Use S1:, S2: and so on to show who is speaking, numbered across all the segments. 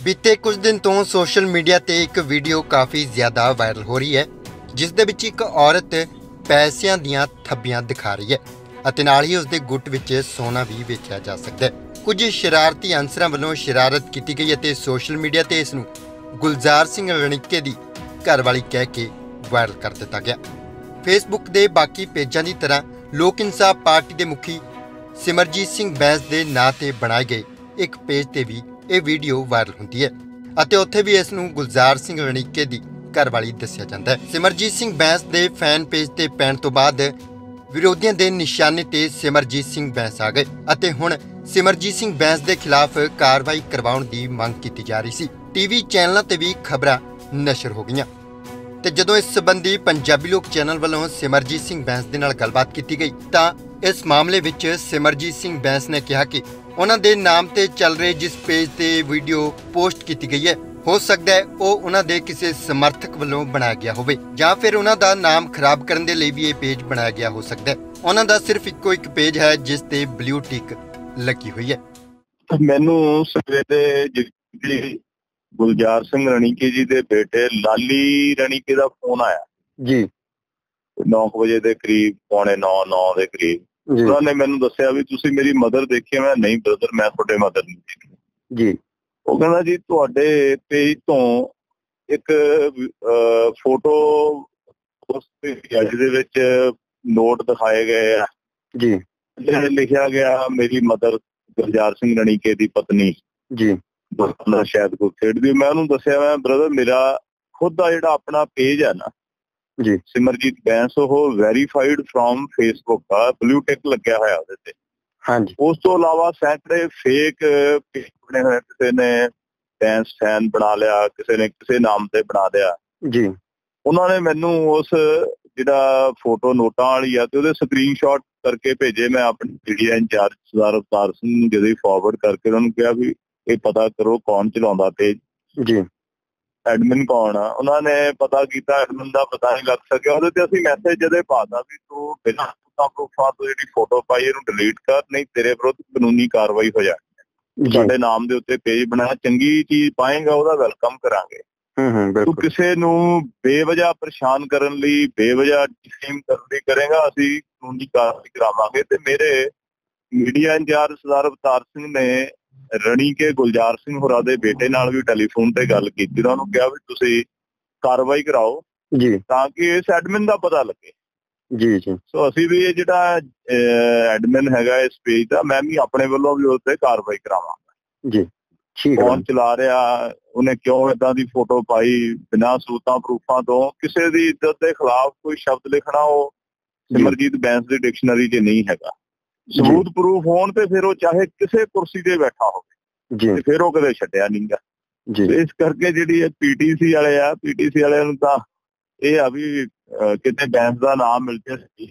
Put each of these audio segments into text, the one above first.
S1: बीते कुछ दिन तो सोशल मीडिया ते एक वीडियो काफ़ी ज़्यादा वायरल हो रही है जिस दे विच एक औरत पैसिਆਂ ਦੀਆਂ ਥੱਬੀਆਂ ਦਿਖਾ ਰਹੀ ਹੈ ਅਤੇ ਨਾਲ ਹੀ ਉਸਦੇ ਗੁੱਟ ਵਿੱਚ ਸੋਨਾ ਵੀ ਵੇਚਿਆ ਜਾ ਸਕਦਾ ਹੈ। ਕੁਝ ਸ਼ਰਾਰਤੀ ਅਨਸਰਾਂ ਵੱਲੋਂ ਸ਼ਰਾਰਤ ਕੀਤੀ ਗਈ ਅਤੇ ਸੋਸ਼ਲ ਮੀਡੀਆ ਤੇ ਇਸ ਨੂੰ ਗੁਲਜ਼ਾਰ ਸਿੰਘ ਰਣੀਕੇ ਦੀ ਘਰਵਾਲੀ ਕਹਿ ਕੇ ਵਾਇਰਲ ਕਰ ਦਿੱਤਾ ਗਿਆ। ਫੇਸਬੁੱਕ ਦੇ ਬਾਕੀ ਪੇਜਾਂ ਦੀ ਤਰ੍ਹਾਂ ਲੋਕ ਇਨਸਾਫ ਪਾਰਟੀ ਦੇ ਮੁਖੀ ਸਿਮਰਜੀਤ ਸਿੰਘ ਬੈਂਸ ਦੇ ਨਾਂ ਤੇ ਬਣਾਏ ਗਏ ਇੱਕ ਪੇਜ ਤੇ ਵੀ ਇਹ ਵੀਡੀਓ ਵਾਇਰਲ ਹੁੰਦੀ ਹੈ ਅਤੇ ਉੱਥੇ ਵੀ ਇਸ ਨੂੰ ਗੁਲਜ਼ਾਰ ਸਿੰਘ ਰਣੀਕੇ ਦੀ ਘਰਵਾਲੀ ਦੱਸਿਆ ਜਾਂਦਾ ਹੈ। ਸਿਮਰਜੀਤ ਸਿੰਘ ਬੈਂਸ ਦੇ ਫੈਨ ਪੇਜ ਤੇ ਪੈਣ ਤੋਂ ਬਾਅਦ ਵਿਰੋਧੀਆਂ ਦੇ ਨਿਸ਼ਾਨੇ ਤੇ ਸਿਮਰਜੀਤ ਸਿੰਘ ਬੈਂਸ ਆ ਗਏ ਅਤੇ ਹੁਣ ਸਿਮਰਜੀਤ ਸਿੰਘ ਬੈਂਸ ਦੇ ਖਿਲਾਫ ਕਾਰਵਾਈ ਕਰਵਾਉਣ ਦੀ ਮੰਗ ਕੀਤੀ ਜਾ ਰਹੀ ਸੀ। ਟੀਵੀ ਚੈਨਲਾਂ ਤੇ ਵੀ ਖਬਰਾਂ ਨਸ਼ਰ ਹੋ ਗਈਆਂ ਤੇ ਜਦੋਂ ਇਸ ਸੰਬੰਧੀ ਪੰਜਾਬੀ ਲੋਕ ਚੈਨਲ ਵੱਲੋਂ ਸਿਮਰਜੀਤ ਸਿੰਘ ਬੈਂਸ ਦੇ ਨਾਲ ਗੱਲਬਾਤ ਕੀਤੀ ਗਈ ਤਾਂ ਇਸ ਮਾਮਲੇ ਵਿੱਚ ਸਿਮਰਜੀਤ ਸਿੰਘ ਬੈਂਸ ਨੇ ਕਿਹਾ ਕਿ ਉਹਨਾਂ ਦੇ ਨਾਮ ਤੇ ਚੱਲ ਰਹੇ ਜਿਸ ਪੇਜ ਤੇ ਵੀਡੀਓ ਪੋਸਟ ਕੀਤੀ ਗਈ ਹੈ ਹੋ ਸਕਦਾ ਹੈ ਉਹ ਉਹਨਾਂ ਦੇ ਕਿਸੇ ਸਮਰਥਕ ਵੱਲੋਂ ਬਣਾਇਆ ਗਿਆ ਹੋਵੇ ਜਾਂ ਫਿਰ ਉਹਨਾਂ ਦਾ ਨਾਮ ਖਰਾਬ ਕਰਨ ਦੇ ਲਈ ਵੀ ਇਹ ਪੇਜ ਬਣਾਇਆ ਗਿਆ ਹੋ ਸਕਦਾ ਹੈ। ਉਹਨਾਂ ਦਾ ਸਿਰਫ ਇੱਕੋ ਇੱਕ ਪੇਜ ਹੈ ਜਿਸ ਤੇ ਬਲੂ ਟਿਕ ਲੱਗੀ ਹੋਈ ਹੈ।
S2: ਮੈਨੂੰ ਸਵੇਰੇ ਜਿਹੜੀ ਗੁਲਜ਼ਾਰ ਸਿੰਘ ਰਣੀਕੇ ਜੀ ਦੇ ਬੇਟੇ ਲਾਲੀ ਰਣੀਕੇ ਦਾ ਫੋਨ ਆਇਆ
S1: ਜੀ
S2: 9 ਵਜੇ ਦੇ ਕਰੀਬ, ਪੌਣੇ 9 ਦੇ ਕਰੀਬ। ਉਹਨਾਂ ਨੇ ਮੈਨੂੰ ਦੱਸਿਆ ਵੀ ਤੁਸੀਂ ਮੇਰੀ ਮਦਰ ਦੇਖੀ? ਮੈਂ ਨਹੀਂ ਬ੍ਰਦਰ, ਮੈਂ ਤੁਹਾਡੇ ਮਦਰ ਨਹੀਂ ਦੇਖੀ ਜੀ। ਉਹ ਕਹਿੰਦਾ ਜੀ ਤੁਹਾਡੇ ਪੇਜ ਤੋਂ ਇੱਕ ਫੋਟੋ ਜਿਹਦੇ ਵਿੱਚ ਨੋਟ ਦਿਖਾਏ ਗਏ ਆ ਜੀ, ਲਿਖਿਆ ਗਿਆ ਮੇਰੀ ਮਦਰ ਗੁਲਜ਼ਾਰ ਸਿੰਘ ਰਣੀਕੇ ਦੀ ਪਤਨੀ ਜੀ, ਸ਼ਾਇਦ ਕੋਈ ਖੇਡਦੀ। ਮੈਂ ਉਹਨੂੰ ਦੱਸਿਆ ਮੈਂ ਬ੍ਰਦਰ ਮੇਰਾ ਖੁਦ ਦਾ ਜਿਹੜਾ ਆਪਣਾ ਪੇਜ ਹੈ ਨਾ ਜੀ ਸਿਮਰਜੀਤ ਬੈਂਸ, ਉਹ ਵੈਰੀਫਾਈਡ ਫਰੋਮ ਫੇਸਬੁੱਕ ਆ, ਬਲੂ ਟਿਕ ਲੱਗਿਆ ਹੋਇਆ ਉਹਦੇ ਤੇ। ਹਾਂਜੀ, ਉਸ ਤੋਂ ਇਲਾਵਾ ਸੈਂਕੜੇ ਫੇਕ ਪੇਜ ਬਣੇ ਹੋਏ, ਕਿਸੇ ਨੇ ਬੈਂਸ ਫੈਨ ਬਣਾ ਲਿਆ, ਕਿਸੇ ਨੇ ਕਿਸੇ ਨਾਮ ਤੇ ਬਣਾ ਲਿਆ ਜੀ। ਉਹਨਾਂ ਨੇ ਮੈਨੂੰ ਉਸ ਜਿਹੜਾ ਫੋਟੋ ਨੋਟਾਂ ਵਾਲੀ ਆ ਤੇ ਉਹਦੇ ਸਕਰੀਨਸ਼ਾਟ ਕਰਕੇ ਭੇਜੇ। ਮੈਂ ਆਪਣੀ ਮੀਡੀਆ ਇੰਚਾਰਜ ਸਰਦਾਰ ਅਵਤਾਰ ਸਿੰਘ ਨੂੰ ਜਦੋਂ ਫਾਰਵਰਡ ਕਰਕੇ ਉਹਨਾਂ ਨੂੰ ਕਿਹਾ ਵੀ ਇਹ ਪਤਾ ਕਰੋ ਕੌਣ ਚਲਾਉਂਦਾ ਪੇਜ ਜੀ, ਐਡਮਿਨ ਕੌਣ ਆ। ਉਹਨਾਂ ਨੇ ਪਤਾ ਕੀਤਾ, ਐਡਮਿਨ ਦਾ ਪਤਾ ਨਹੀਂ ਲੱਗ ਸਕਿਆ। ਉਹਦੇ ਤੇ ਅਸੀਂ ਮੈਸੇਜ ਜਦੇ ਪਾਤਾ ਵੀ ਤੂੰ ਬਿਨਾਂ ਪ੍ਰੂਫਾਂ ਤੋਂ ਜਿਹੜੀ ਫੋਟੋ ਪਾਈ ਇਹਨੂੰ ਡਿਲੀਟ ਕਰ, ਨਹੀਂ ਤੇਰੇ ਵਿਰੁੱਧ ਕਾਨੂੰਨੀ ਕਾਰਵਾਈ ਹੋ ਜਾਣੀ। ਸਾਡੇ ਨਾਮ ਦੇ ਉੱਤੇ ਪੇਜ ਬਣਾਇਆ, ਚੰਗੀ ਚੀਜ਼ ਪਾਏਗਾ ਉਹਦਾ ਵੈਲਕਮ ਕਰਾਂਗੇ। ਤੂੰ ਕਿਸੇ ਨੂੰ ਬੇਵਜ੍ਹਾ ਪਰੇਸ਼ਾਨ ਕਰਨ ਲਈ, ਬੇਵਜ੍ਹਾ ਡਿਫੇਮ ਕਰਨ ਲਈ ਕਰੇਗਾ, ਅਸੀਂ ਕਾਨੂੰਨੀ ਕਾਰਵਾਈ ਕਰਾਵਾਂਗੇ। ਤੇ ਮੇਰੇ ਮੀਡੀਆ ਇੰਚਾਰਜ ਸਰਦਾਰ ਅਵਤਾਰ ਸਿੰਘ ਨੇ ਰਣੀਕੇ ਗੁਲਜ਼ਾਰ ਸਿੰਘ ਹੋਰਾਂ ਦੇ ਬੇਟੇ ਨਾਲ ਵੀ ਟੈਲੀਫੋਨ ਤੇ ਗੱਲ ਕੀਤੀ। ਉਹਨਾਂ ਨੂੰ ਕਿਹਾ ਵੀ ਤੁਸੀਂ ਕਾਰਵਾਈ ਕਰਾਓ ਜੀ ਤਾਂ ਕਿ ਇਸ ਐਡਮਿਨ ਦਾ ਪਤਾ ਲੱਗੇ ਜੀ। ਸੋ ਅਸੀਂ ਵੀ ਇਹ ਜਿਹੜਾ ਐਡਮਿਨ ਹੈਗਾ ਇਸ ਪੇਜ ਦਾ, ਮੈਂ ਵੀ ਆਪਣੇ ਵੱਲੋਂ ਵੀ ਉਸ ਤੇ ਕਾਰਵਾਈ ਕਰਾਵਾਂਗਾ ਜੀ। ਕੌਣ ਚਲਾ ਰਿਹਾ, ਉਹਨੇ ਕਿਉਂ ਏਦਾਂ ਦੀ ਫੋਟੋ ਪਾਈ ਬਿਨਾਂ ਸਬੂਤਾਂ ਪ੍ਰੂਫਾਂ ਤੋਂ। ਕਿਸੇ ਦੀ ਇੱਜ਼ਤ ਦੇ ਖਿਲਾਫ ਕੋਈ ਸ਼ਬਦ ਲਿਖਣਾ ਉਹ ਸਿਮਰਜੀਤ ਬੈਂਸ ਦੀ ਡਿਕਸ਼ਨਰੀ 'ਚ ਨਹੀਂ ਹੈਗਾ। ਸਬੂਤ ਪ੍ਰੂਫ ਹੋਣ ਤੇ ਫਿਰ ਉਹ ਚਾਹੇ ਕਿਸੇ ਕੁਰਸੀ ਤੇ ਬੈਠਾ ਹੋਵੇ ਤੇ ਫਿਰ ਉਹ ਕਦੇ ਛੱਡਿਆ ਨਹੀਂ ਗਾ। ਇਸ ਕਰਕੇ ਜਿਹੜੀ ਪੀਟੀਸੀ ਵਾਲੇ ਆ, ਪੀਟੀਸੀ ਵਾਲਿਆਂ ਨੂੰ ਤਾਂ ਇਹ ਆ ਵੀ ਕਿਤੇ ਬੈਂਸ ਦਾ ਨਾਮ ਮਿਲ ਜਾਏ।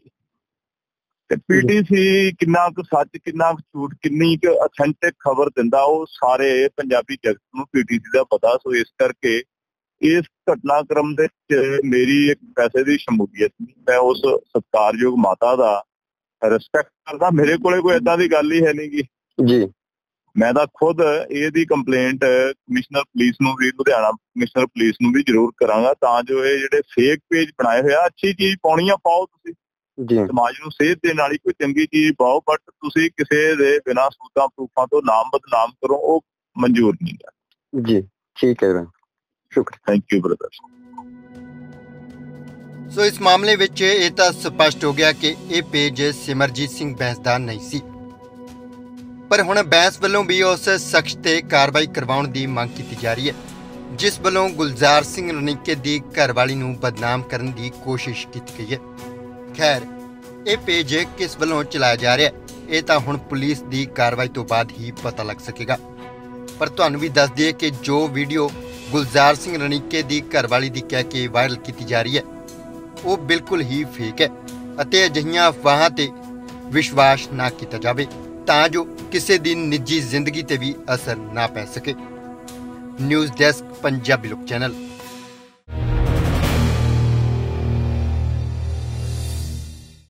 S2: ਤੇ ਪੀਟੀਸੀ ਕਿੰਨਾ ਕੁ ਸੱਚ, ਕਿੰਨਾ ਕੁ ਝੂਠ, ਕਿੰਨੀ ਕੁ ਅਥੈਂਟਿਕ ਖਬਰ ਦਿੰਦਾ ਉਹ ਸਾਰੇ ਪੰਜਾਬੀ ਜਗਤ ਨੂੰ ਪੀਟੀਸੀ ਦਾ ਪਤਾ। ਸੋ ਇਸ ਕਰਕੇ ਇਸ ਘਟਨਾਕ੍ਰਮ ਦੇ ਵਿੱਚ ਮੇਰੀ ਇੱਕ ਪੈਸੇ ਦੀ ਸ਼ਮੂਲੀਅਤ ਨਹੀਂ। ਮੈਂ ਉਸ ਸਤਿਕਾਰਯੋਗ ਮਾਤਾ ਦਾ ਰਿਸਪੈਕਟ ਕਰਦਾ। ਮੇਰੇ ਕੋਲੇ ਕੋਈ ਏਦਾਂ ਦੀ ਗੱਲ ਹੀ ਹੈ ਨੀ ਗੀ ਜੀ। ਮੈਂ ਤਾਂ ਖੁਦ ਇਹਦੀ ਕੰਪਲੇਂਟ ਕਮਿਸ਼ਨਰ ਪੁਲਿਸ ਨੂੰ ਵੀ, ਲੁਧਿਆਣਾ ਕਮਿਸ਼ਨਰ ਪੁਲਿਸ ਨੂੰ ਵੀ ਜ਼ਰੂਰ ਕਰਾਂਗਾ ਤਾਂ ਜੋ ਇਹ ਜਿਹੜੇ ਫੇਕ ਪੇਜ ਬਣਾਏ ਹੋਏ ਆ, ਅੱਛੀ ਚੀਜ਼ ਪਾਉਣੀ ਆ ਪਾਓ ਤੁਸੀਂ, ਸਮਾਜ ਨੂੰ ਸੇਧ ਦੇਣ ਵਾਲੀ ਕੋਈ ਚੰਗੀ ਚੀਜ਼ ਪਾਓ, ਬਟ ਤੁਸੀਂ ਕਿਸੇ ਦੇ ਬਿਨਾਂ ਸਬੂਤਾਂ ਪ੍ਰੂਫਾਂ ਤੋਂ ਨਾਮ ਬਦਨਾਮ ਕਰੋ, ਉਹ ਮਨਜ਼ੂਰ ਨਹੀਂ ਹੈ ਜੀ। ਠੀਕ ਹੈ, ਸ਼ੁਕਰੀਆ, ਥੈਂਕ ਯੂ ਬ੍ਰਦਰ।
S1: ਸੋ ਇਸ ਮਾਮਲੇ ਵਿੱਚ ਇਹ ਤਾਂ ਸਪਸ਼ਟ ਹੋ ਗਿਆ ਕਿ ਇਹ ਪੇਜ ਸਿਮਰਜੀਤ ਸਿੰਘ ਬੈਂਸ ਦਾ ਨਹੀਂ ਸੀ, ਪਰ ਹੁਣ ਬੈਂਸ ਵੱਲੋਂ ਵੀ ਉਸ ਸ਼ਖਸ ਤੇ ਕਾਰਵਾਈ ਕਰਵਾਉਣ ਦੀ ਮੰਗ ਕੀਤੀ ਜਾ ਰਹੀ ਹੈ ਜਿਸ ਵੱਲੋਂ ਗੁਲਜ਼ਾਰ ਸਿੰਘ ਰਣੀਕੇ ਦੀ ਘਰਵਾਲੀ ਨੂੰ ਬਦਨਾਮ ਕਰਨ ਦੀ ਕੋਸ਼ਿਸ਼ ਕੀਤੀ ਗਈ ਹੈ। ਖੈਰ, ਇਹ ਪੇਜ ਕਿਸ ਵੱਲੋਂ ਚਲਾਇਆ ਜਾ ਰਿਹਾ ਇਹ ਤਾਂ ਹੁਣ ਪੁਲਿਸ ਦੀ ਕਾਰਵਾਈ ਤੋਂ ਬਾਅਦ ਹੀ ਪਤਾ ਲੱਗ ਸਕੇਗਾ। ਪਰ ਤੁਹਾਨੂੰ ਵੀ ਦੱਸ ਦਈਏ ਕਿ ਜੋ ਵੀਡੀਓ ਗੁਲਜ਼ਾਰ ਸਿੰਘ ਰਣੀਕੇ ਦੀ ਘਰਵਾਲੀ ਦੀ ਕਹਿ ਕੇ ਵਾਇਰਲ ਕੀਤੀ ਜਾ ਰਹੀ ਹੈ ਉਹ ਬਿਲਕੁਲ ਹੀ ਫੇਕ ਹੈ ਅਤੇ ਅਜਿਹੀਆਂ ਅਫਵਾਹਾਂ ਤੇ ਵਿਸ਼ਵਾਸ ਨਾ ਕੀਤਾ ਜਾਵੇ ਤਾਂ ਜੋ ਕਿਸੇ ਦੀ ਨਿੱਜੀ ਜ਼ਿੰਦਗੀ ਤੇ ਵੀ ਅਸਰ ਨਾ ਪੈ ਸਕੇ। ਨਿਊਜ਼ ਡੈਸਕ, ਪੰਜਾਬੀ ਲੋਕ ਚੈਨਲ।